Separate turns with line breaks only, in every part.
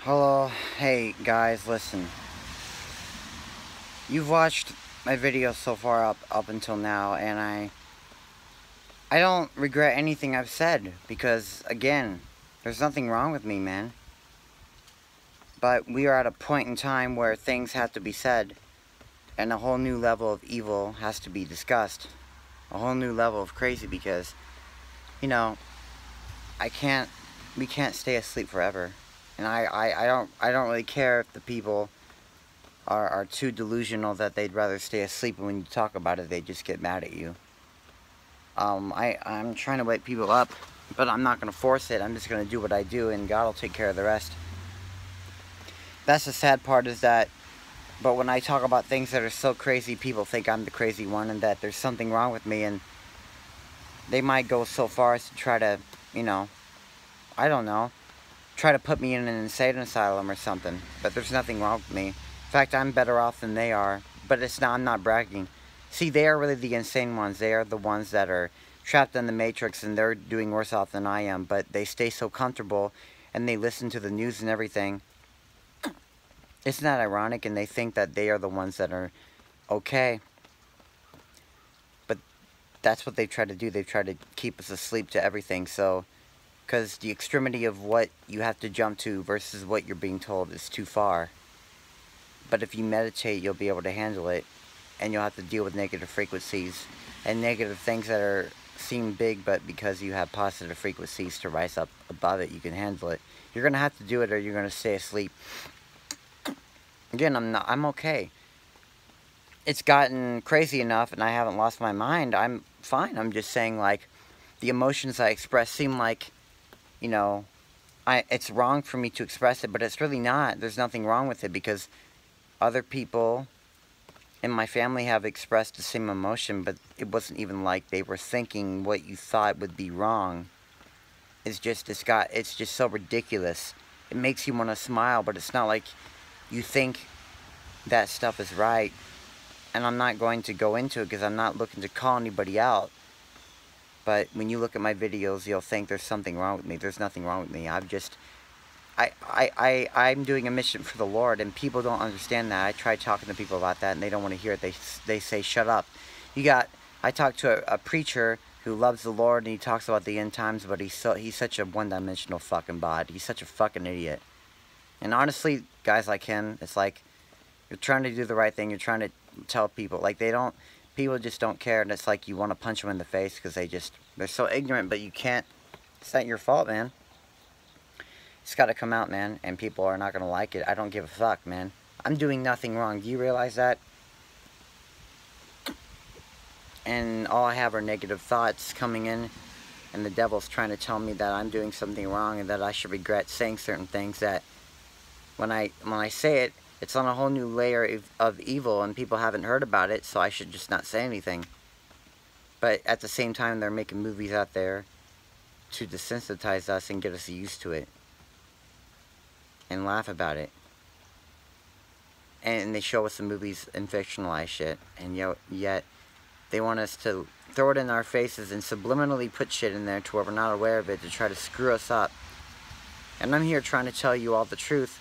Hello, hey guys, listen. You've watched my videos so far up until now, and I don't regret anything I've said because again, there's nothing wrong with me, man. But we are at a point in time where things have to be said, and a whole new level of evil has to be discussed. A whole new level of crazy because, you know, we can't stay asleep forever. And I don't really care if the people are too delusional that they'd rather stay asleep, and when you talk about it, they just get mad at you. I'm trying to wake people up, but I'm not going to force it. I'm just going to do what I do, and God will take care of the rest. That's the sad part, is that, but when I talk about things that are so crazy, people think I'm the crazy one, and that there's something wrong with me, and they might go so far as to try to, I don't know, try to put me in an insane asylum or something, but there's nothing wrong with me. In fact, I'm better off than they are, but I'm not bragging. See, they are really the insane ones. They are the ones that are trapped in the matrix, and they're doing worse off than I am, but they stay so comfortable, and they listen to the news and everything. Isn't that ironic? And they think that they are the ones that are okay. But that's what they've tried to do. They've tried to keep us asleep to everything, so because the extremity of what you have to jump to versus what you're being told is too far. But if you meditate, you'll be able to handle it, and you'll have to deal with negative frequencies and negative things that seem big, but because you have positive frequencies to rise up above it, you can handle it. You're gonna have to do it, or you're gonna stay asleep. Again, I'm okay. It's gotten crazy enough, and I haven't lost my mind. I'm fine. I'm just saying, like, the emotions I express seem like, it's wrong for me to express it, but it's really not. There's nothing wrong with it, because other people in my family have expressed the same emotion, but it wasn't even like they were thinking what you thought would be wrong. It's just so ridiculous. It makes you want to smile, but it's not like you think that stuff is right. And I'm not going to go into it because I'm not looking to call anybody out. But when you look at my videos, you'll think there's something wrong with me. There's nothing wrong with me. I'm doing a mission for the Lord, and people don't understand that. I try talking to people about that, and they don't want to hear it. They say, shut up. I talked to a preacher who loves the Lord, and he talks about the end times, but he's such a one-dimensional fucking bod. He's such a fucking idiot. And honestly, guys like him, it's like, you're trying to do the right thing. You're trying to tell people, like, people just don't care, and it's like you want to punch them in the face because they're so ignorant, but you can't. It's not your fault, man. It's got to come out, man, and people are not going to like it. I don't give a fuck, man. I'm doing nothing wrong. Do you realize that? And all I have are negative thoughts coming in, and the devil's trying to tell me that I'm doing something wrong and that I should regret saying certain things, that when I say it, it's on a whole new layer of evil, and people haven't heard about it, so I should just not say anything. But at the same time, they're making movies out there to desensitize us and get us used to it and laugh about it. And they show us the movies and fictionalize shit, and yet they want us to throw it in our faces and subliminally put shit in there to where we're not aware of it, to try to screw us up. And I'm here trying to tell you all the truth.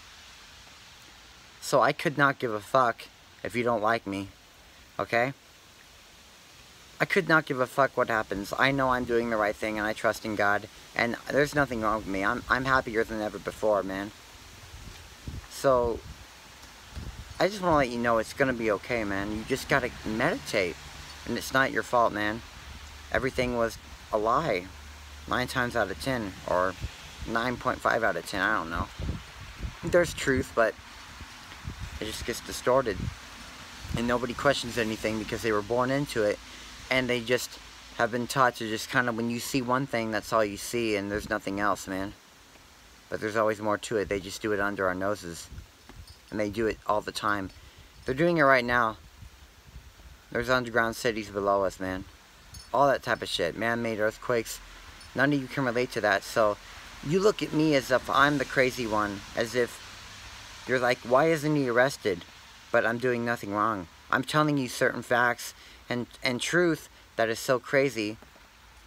So I could not give a fuck if you don't like me, okay? I could not give a fuck what happens. I know I'm doing the right thing, and I trust in God, and there's nothing wrong with me. I'm happier than ever before, man. So I just want to let you know it's gonna be okay, man. You just gotta meditate, and it's not your fault, man. Everything was a lie, 9 times out of 10, or 9.5 out of 10. I don't know. There's truth, but it just gets distorted, and nobody questions anything because they were born into it, and they just have been taught to just kind of, when you see one thing, that's all you see, and there's nothing else, man. But there's always more to it. They just do it under our noses, and they do it all the time. They're doing it right now. There's underground cities below us, man. All that type of shit. Man-made earthquakes. None of you can relate to that, so you look at me as if I'm the crazy one, as if you're like, why isn't he arrested? But I'm doing nothing wrong. I'm telling you certain facts and truth that is so crazy.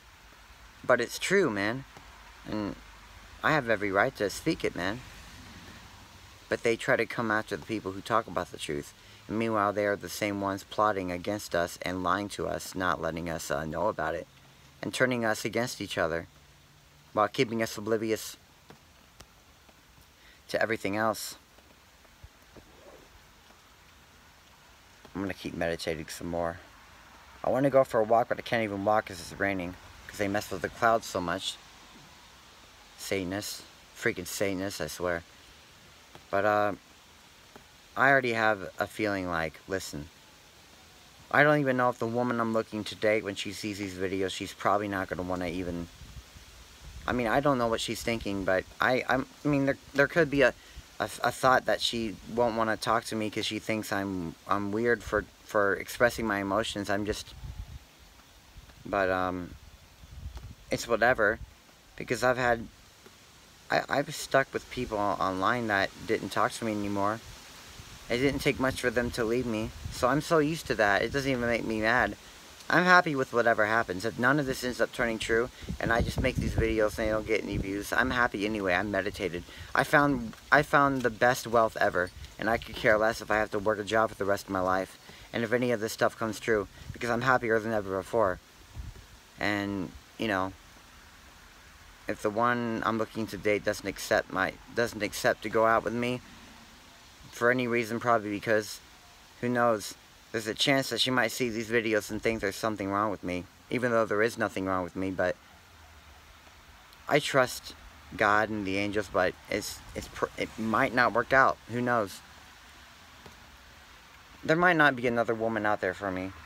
But it's true, man. And I have every right to speak it, man. but they try to come after the people who talk about the truth. And meanwhile, they are the same ones plotting against us and lying to us, not letting us know about it, and turning us against each other, while keeping us oblivious to everything else. I'm going to keep meditating some more. I want to go for a walk, but I can't even walk because it's raining, because they mess with the clouds so much. Satanists. Freaking Satanists, I swear. But, I already have a feeling like, listen, I don't even know if the woman I'm looking to date, when she sees these videos, she's probably not going to want to even, I mean, I don't know what she's thinking, but I mean, there could be a thought that she won't want to talk to me because she thinks I'm weird for expressing my emotions. But it's whatever, because I've stuck with people online that didn't talk to me anymore. It didn't take much for them to leave me, so I'm so used to that, it doesn't even make me mad. I'm happy with whatever happens. If none of this ends up turning true, and I just make these videos and they don't get any views, I'm happy anyway. I'm meditated. I found the best wealth ever, and I could care less if I have to work a job for the rest of my life, and if any of this stuff comes true, because I'm happier than ever before. And, you know, if the one I'm looking to date doesn't accept to go out with me for any reason, probably because, who knows, there's a chance that she might see these videos and think there's something wrong with me, even though there is nothing wrong with me. But I trust God and the angels, but it might not work out. Who knows? There might not be another woman out there for me.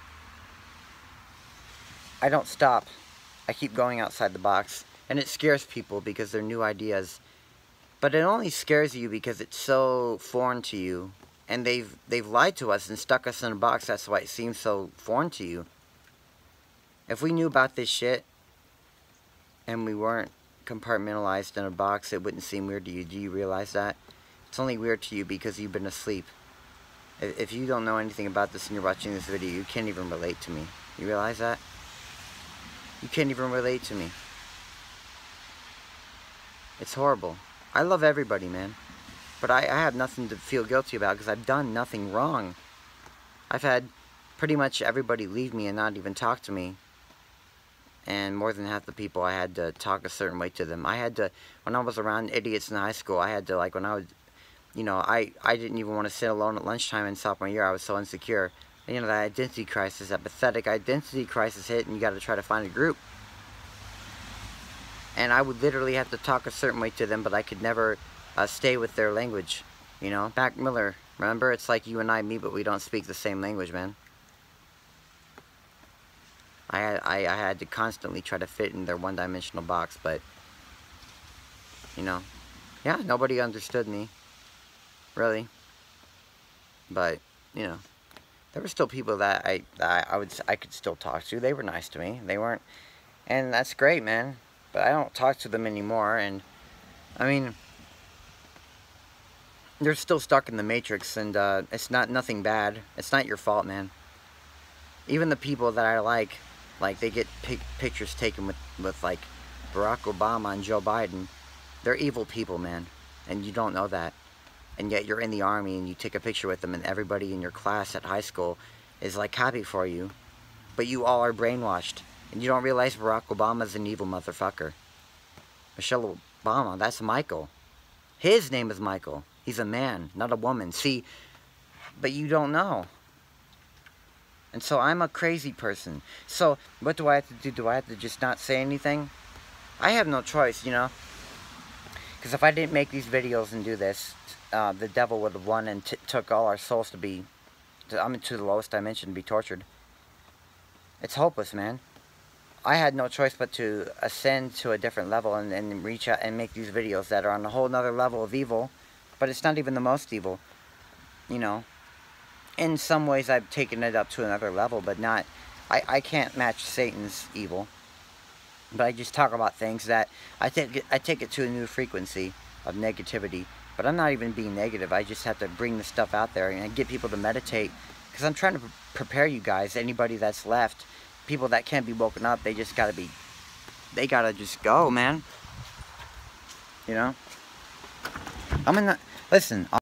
I don't stop. I keep going outside the box. And it scares people because they're new ideas. But it only scares you because it's so foreign to you. And they've lied to us and stuck us in a box. That's why it seems so foreign to you. If we knew about this shit and we weren't compartmentalized in a box, it wouldn't seem weird to you. Do you realize that? It's only weird to you because you've been asleep. If you don't know anything about this and you're watching this video, you can't even relate to me. You realize that? You can't even relate to me. It's horrible. I love everybody, man. But I have nothing to feel guilty about because I've done nothing wrong. I've had pretty much everybody leave me and not even talk to me. And more than half the people, I had to talk a certain way to them. I had to, when I was around idiots in high school, I had to, like, when I was, you know, I didn't even want to sit alone at lunchtime in sophomore year. I was so insecure. And, you know, that identity crisis, that pathetic identity crisis hit, and you got to try to find a group. And I would literally have to talk a certain way to them, but I could never stay with their language. You know, Mac Miller, remember? It's like you and I meet, but we don't speak the same language, man. I had to constantly try to fit in their one-dimensional box, but, you know, yeah, nobody understood me, really. But, you know, there were still people that I could still talk to. They were nice to me. They weren't, and that's great, man. But I don't talk to them anymore, and, I mean, they're still stuck in the Matrix, and it's nothing bad. It's not your fault, man. Even the people that I like they get pictures taken with like Barack Obama and Joe Biden. They're evil people, man, and you don't know that. And yet you're in the army and you take a picture with them, and everybody in your class at high school is like happy for you, but you all are brainwashed, and you don't realize Barack Obama's an evil motherfucker. Michelle Obama, that's Michael. His name is Michael. He's a man, not a woman. See, but you don't know. And so I'm a crazy person. So what do I have to do? Do I have to just not say anything? I have no choice, you know. Because if I didn't make these videos and do this, the devil would have won and took all our souls to be, to the lowest dimension, to be tortured. It's hopeless, man. I had no choice but to ascend to a different level and reach out and make these videos that are on a whole nother level of evil. But it's not even the most evil, you know. In some ways, I've taken it up to another level, but not... I can't match Satan's evil. But I just talk about things that... I take it to a new frequency of negativity. But I'm not even being negative. I just have to bring the stuff out there and get people to meditate. Because I'm trying to prepare you guys, anybody that's left, people that can't be woken up, they just gotta be... They gotta just go, man. You know? I'm in the... Listen...